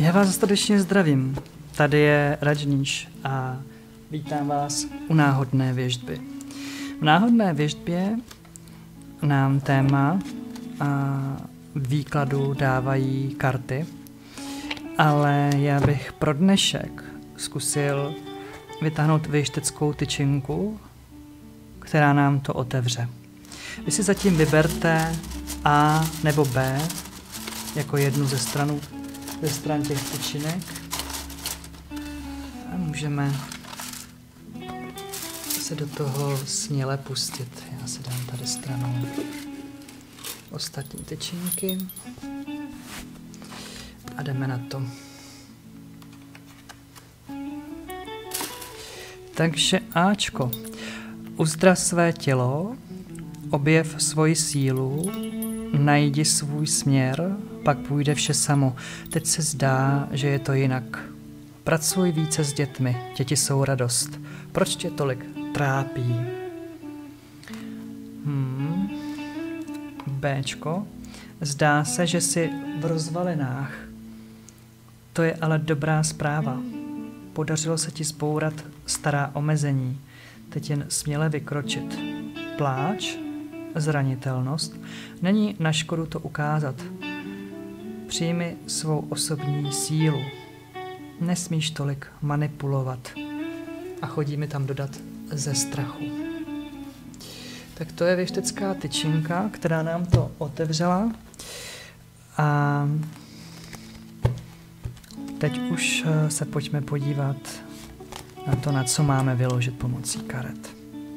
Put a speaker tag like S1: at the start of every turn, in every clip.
S1: Já vás srdečně zdravím. Tady je Rajníš a vítám vás u náhodné věštby. V náhodné věštbě nám téma a výkladu dávají karty, ale já bych pro dnešek zkusil vytáhnout věšteckou tyčinku, která nám to otevře. Vy si zatím vyberte A nebo B jako jednu ze stran těch tyčinek a můžeme se do toho směle pustit. Já si dám tady stranou ostatní tyčinky a jdeme na to. Takže Ačko. Uzdrav své tělo, objev svoji sílu, najdi svůj směr, pak půjde vše samo. Teď se zdá, že je to jinak. Pracuj více s dětmi, děti jsou radost. Proč tě tolik trápí? Bčko. Zdá se, že jsi v rozvalinách. To je ale dobrá zpráva. Podařilo se ti zbourat stará omezení. Teď jen směle vykročit. Pláč, zranitelnost, není na škodu to ukázat. Přijmi svou osobní sílu. Nesmíš tolik manipulovat. A chodí mi tam dodat ze strachu. Tak to je věštecká tyčinka, která nám to otevřela. A teď už se pojďme podívat na to, na co máme vyložit pomocí karet.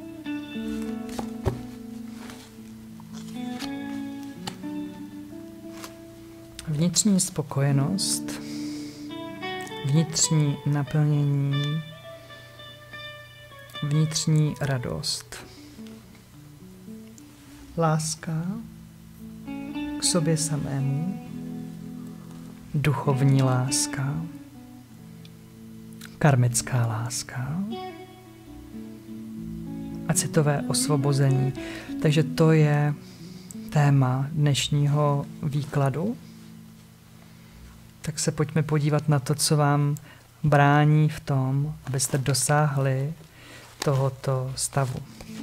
S1: Vnitřní spokojenost, vnitřní naplnění, vnitřní radost, láska k sobě samému, duchovní láska, karmická láska a citové osvobození. Takže to je téma dnešního výkladu. Tak se pojďme podívat na to, co vám brání v tom, abyste dosáhli tohoto stavu.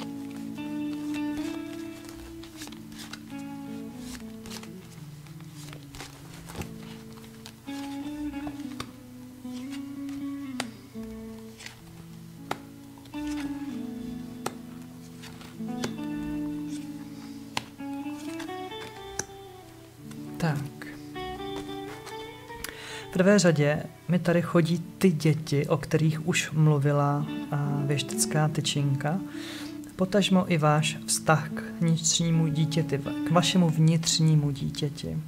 S1: Tak. V prvé řadě mi tady chodí ty děti, o kterých už mluvila věštecká tyčinka, potažmo i váš vztah k vnitřnímu dítěti, k vašemu vnitřnímu dítěti.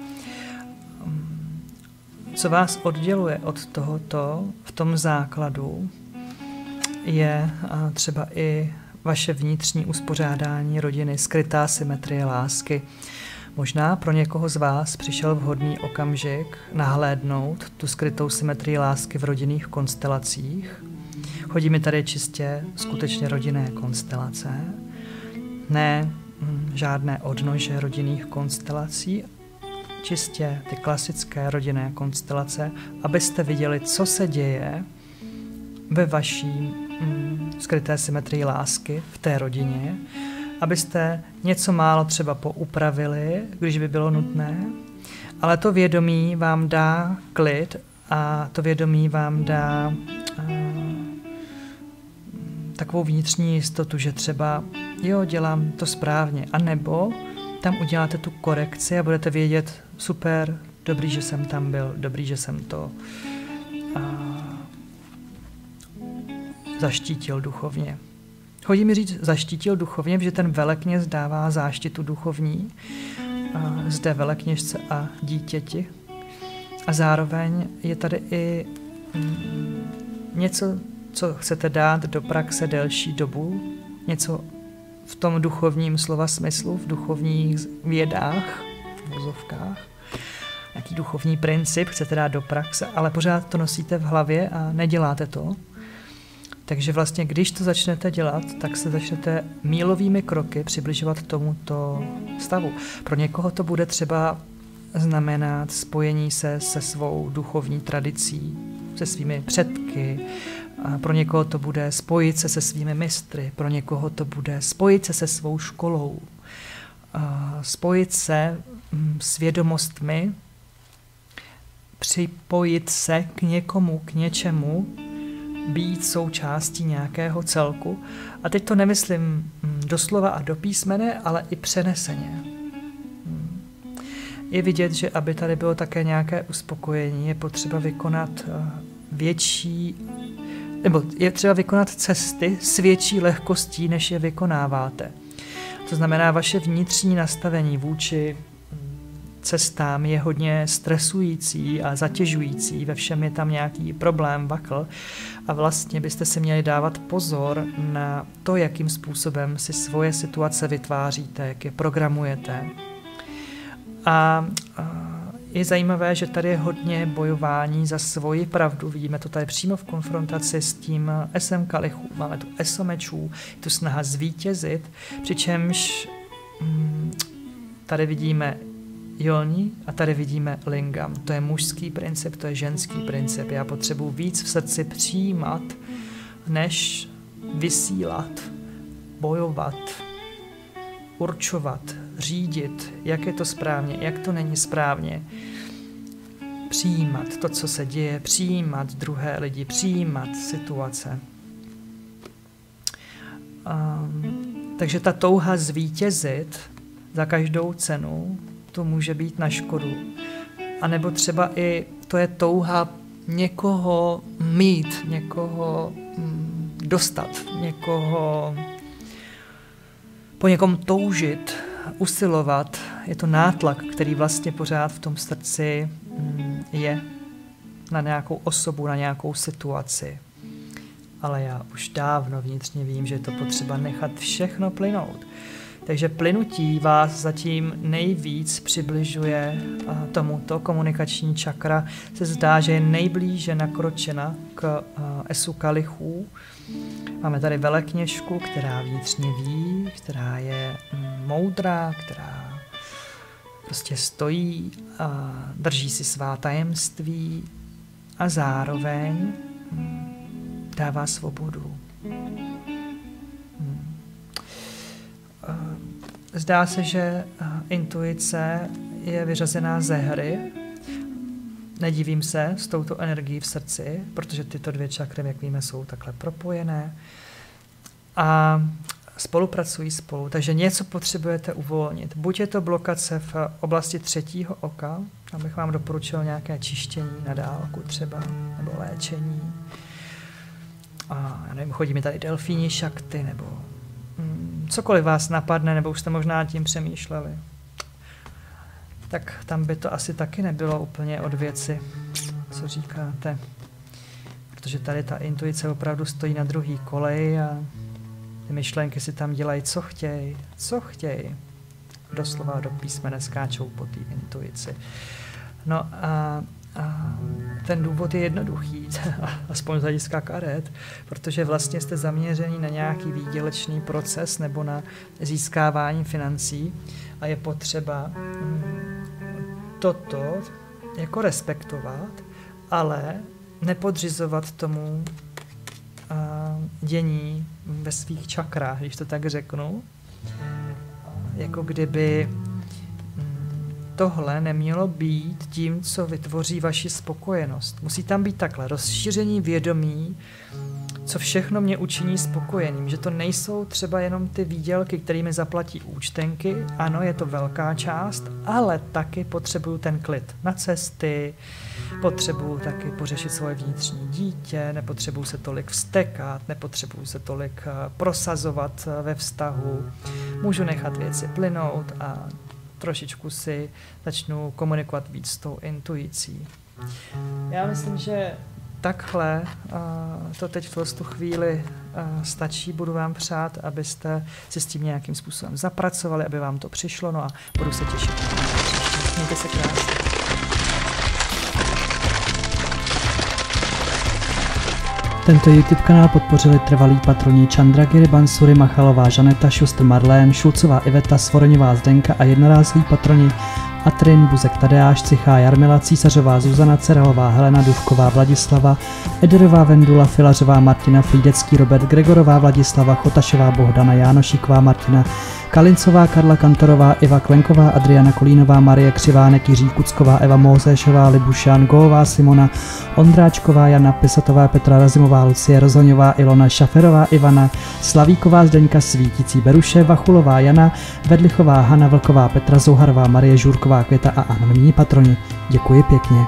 S1: Co vás odděluje od tohoto v tom základu, je třeba i vaše vnitřní uspořádání rodiny, skrytá symetrie lásky. Možná pro někoho z vás přišel vhodný okamžik nahlédnout tu skrytou symetrii lásky v rodinných konstelacích. Chodí mi tady čistě skutečně rodinné konstelace, ne žádné odnože rodinných konstelací, čistě ty klasické rodinné konstelace, abyste viděli, co se děje ve vaší skryté symetrii lásky v té rodině, abyste něco málo třeba poupravili, když by bylo nutné, ale to vědomí vám dá klid a to vědomí vám dá takovou vnitřní jistotu, že třeba jo, dělám to správně, anebo tam uděláte tu korekci a budete vědět, super, dobrý, že jsem tam byl, dobrý, že jsem to zaštítil duchovně. Chodí mi říct, zaštítil duchovně, že ten velekněz dává záštitu duchovní zde velekněžce a dítěti. A zároveň je tady i něco, co chcete dát do praxe delší dobu, něco v tom duchovním slova smyslu, v duchovních vědách, v vozovkách. Nějaký duchovní princip chcete dát do praxe, ale pořád to nosíte v hlavě a neděláte to. Takže vlastně, když to začnete dělat, tak se začnete mílovými kroky přibližovat tomuto stavu. Pro někoho to bude třeba znamenat spojení se svou duchovní tradicí, se svými předky. A pro někoho to bude spojit se svými mistry, pro někoho to bude spojit se svou školou, spojit se s vědomostmi, připojit se k někomu, k něčemu, být součástí nějakého celku. A teď to nemyslím doslova a do písmene, ale i přeneseně. Je vidět, že aby tady bylo také nějaké uspokojení, je potřeba vykonat je třeba vykonat cesty s větší lehkostí, než je vykonáváte. To znamená, vaše vnitřní nastavení vůči cestám je hodně stresující a zatěžující, ve všem je tam nějaký problém, vakl a vlastně byste si měli dávat pozor na to, jakým způsobem si svoje situace vytváříte, jak je programujete. A je zajímavé, že tady je hodně bojování za svoji pravdu. Vidíme to tady přímo v konfrontaci s tím esem kalichů. Máme tu eso mečů, je tu snaha zvítězit, přičemž tady vidíme Jolní a tady vidíme lingam. To je mužský princip, to je ženský princip. Já potřebuji víc v srdci přijímat, než vysílat, bojovat, určovat, řídit, jak je to správně, jak to není správně. Přijímat to, co se děje, přijímat druhé lidi, přijímat situace. Takže ta touha zvítězit za každou cenu, to může být na škodu. A nebo třeba i to je touha někoho mít, někoho dostat, po někom toužit, usilovat. Je to nátlak, který vlastně pořád v tom srdci je na nějakou osobu, na nějakou situaci. Ale já už dávno vnitřně vím, že je to potřeba nechat všechno plynout. Takže plynutí vás zatím nejvíc přibližuje tomuto. Komunikační čakra se zdá, že je nejblíže nakročena k esu kalichů. Máme tady velekněžku, která vnitřně ví, která je moudrá, která prostě stojí a drží si svá tajemství a zároveň dává svobodu. Zdá se, že intuice je vyřazená ze hry. Nedivím se s touto energií v srdci, protože tyto dvě čakry, jak víme, jsou takhle propojené a spolupracují spolu. Takže něco potřebujete uvolnit. Buď je to blokace v oblasti třetího oka, abych vám doporučil nějaké čištění na dálku třeba, nebo léčení. A já nevím, chodí mi tady delfíni šakty, nebo cokoliv vás napadne, nebo už jste možná tím přemýšleli. Tak tam by to asi taky nebylo úplně od věci, co říkáte. Protože tady ta intuice opravdu stojí na druhý koleji a ty myšlenky si tam dělají, co chtějí. Doslova do písmene skáčou po té intuici. No a ten důvod je jednoduchý, aspoň z hlediska karet, protože vlastně jste zaměření na nějaký výdělečný proces nebo na získávání financí a je potřeba toto jako respektovat, ale nepodřizovat tomu dění ve svých čakrách, když to tak řeknu. Jako kdyby tohle nemělo být tím, co vytvoří vaši spokojenost. Musí tam být takhle rozšíření vědomí, co všechno mě učiní spokojeným. Že to nejsou třeba jenom ty výdělky, kterými zaplatí účtenky. Ano, je to velká část, ale taky potřebuju ten klid na cesty, potřebuju taky pořešit svoje vnitřní dítě, nepotřebuju se tolik vztekat, nepotřebuju se tolik prosazovat ve vztahu. Můžu nechat věci plynout a trošičku si začnu komunikovat víc s tou intuicí. Já myslím, že takhle to teď v tu chvíli stačí. Budu vám přát, abyste si s tím nějakým způsobem zapracovali, aby vám to přišlo, no a budu se těšit. Mějte se krásně.
S2: Tento YouTube kanál podpořili trvalí patroni Chandragiri Bansuri, Machalová Žaneta, Šustr Marlén, Šulcová Iveta, Svoreňová Zdenka a jednorázový patroni Atrin, Buzek Tadeáš, Cichá Jarmila, Císařová Zuzana, Cerelová Helena, Duvková Vladislava, Ederová Vendula, Filařová Martina, Frýdecký Robert, Gregorová Vladislava, Chotašová Bohdana, Jánošíková Martina, Kalincová Karla Kantorová, Iva Klenková, Adriana Kolínová, Marie Křivánek, Jiří Kucková, Eva Mozéšová, Libušan, Góová Simona, Ondráčková Jana, Pisatová Petra, Razimová Lucie, Rozhoňová Ilona, Šaferová Ivana, Slavíková Zdeňka, Svítící Beruše, Vachulová Jana, Vedlichová Hana, Vlková Petra, Zouharová Marie, Žůrková Květa a anonymní patroni. Děkuji pěkně.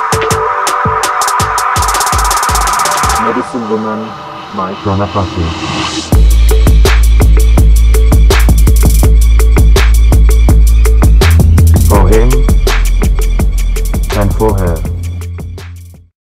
S3: Medicine woman, my Jonah Passi.